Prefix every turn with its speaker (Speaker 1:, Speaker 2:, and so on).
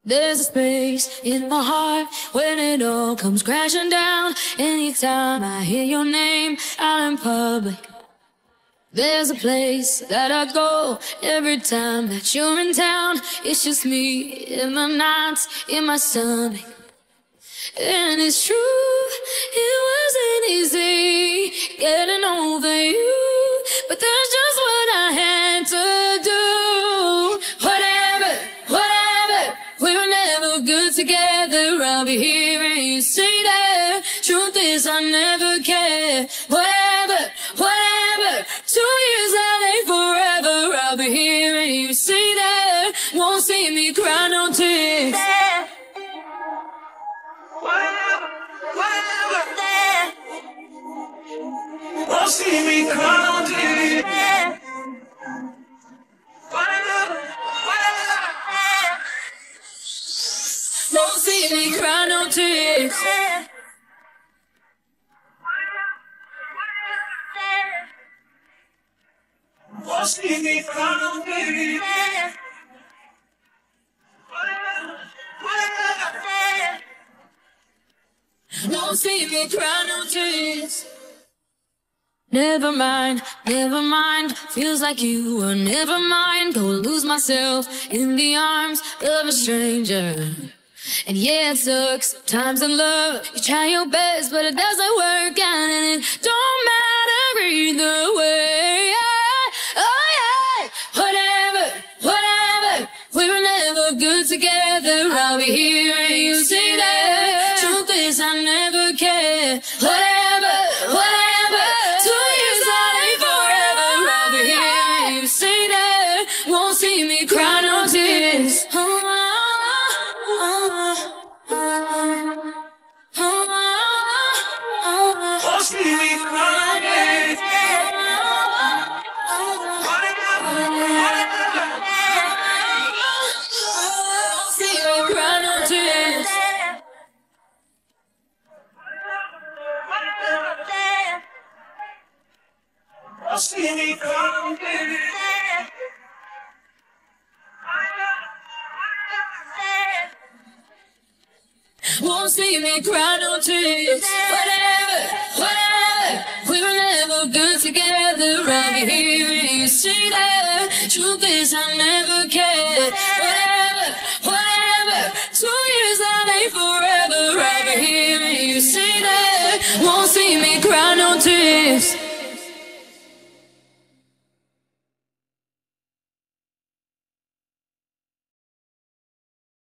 Speaker 1: There's a space in my heart when it all comes crashing down. Anytime I hear your name out in public, there's a place that I go every time that you're in town. It's just me in the nights, in my stomach. And it's true, it wasn't easy getting over you, but that's just what I had to do. Whatever, we were never good together. I'll be hearing you say that. Truth is, I never cared. Whatever, 2 years that ain't forever. I'll be hearing you say that. Won't see me cry no tears.
Speaker 2: Won't see me cry no tears.
Speaker 1: Won't see me cry no tears.
Speaker 2: Won't see me cry no tears.
Speaker 1: Won't see me cry no tears. Never mind, feels like you were never mine. Go lose myself in the arms of a stranger. And yeah, it sucks, times in love, you try your best, but it doesn't work out, and it don't matter either way. Oh yeah, whatever, we were never good together. I'll be hearing you say that. Truth is, I never cared. Whatever, 2 years that ain't forever. I'll be hearing you say that. Won't see me cry no tears.
Speaker 2: Won't see me cry no tears.
Speaker 1: See me cry no tears.
Speaker 2: Won't see me cry no tears.
Speaker 1: Won't see me cry no tears. Whatever, we were never good together. I'll be hearing you say that. Truth is, I never cared. Whatever, 2 years that ain't forever. I'll be hearing you say that. Won't see me cry no tears.